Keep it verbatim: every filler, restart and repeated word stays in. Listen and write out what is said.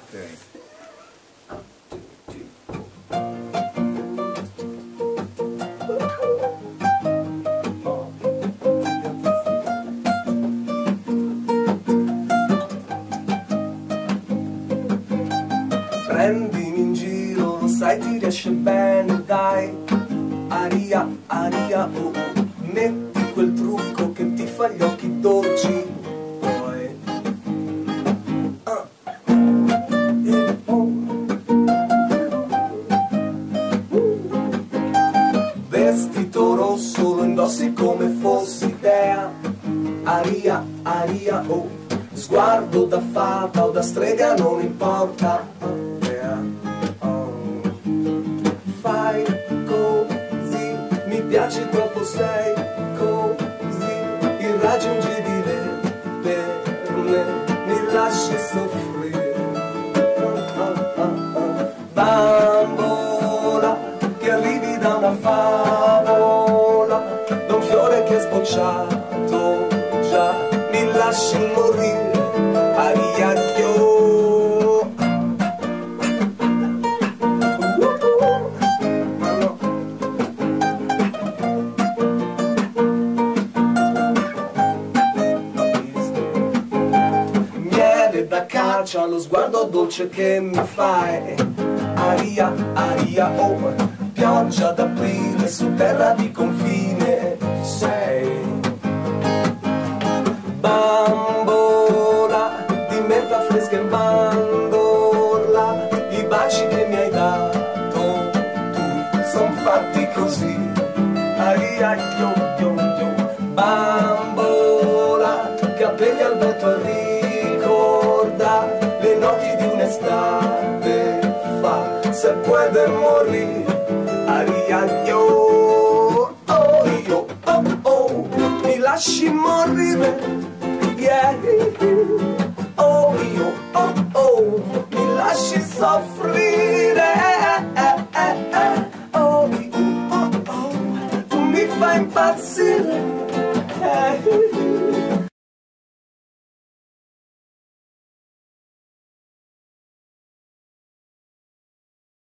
Prendimi in giro, lo sai ti riesce bene, dai. Aria, aria, oh, oh. Metti quel trucco che ti fa gli occhi dolci. Poi ah. E oh. Vestito rosso lo indossi come fossi dea. Aria, aria, oh. Sguardo da fata o da strega non importa. Fai così, mi piaci troppo, sei così irraggiungibile per me, mi lasci soffrire. Bambola, che arrivi da una favola, da un fiore che è sbocciato già, mi lasci morire. Aria, io da caccia, lo sguardo dolce che mi fai. Aria, aria, oh, pioggia d'aprile su terra di confine. Sei bambola di menta fresca in mandorla, i baci che mi hai dato tu son fatti così. Aria, io, io, io, bambola, capelli al vento, le notti di un'estate fa, se puede morir. Aria, io, oh, io, oh, oh, mi lasci morire, yeah. Oh, io, oh, oh, mi lasci soffrire.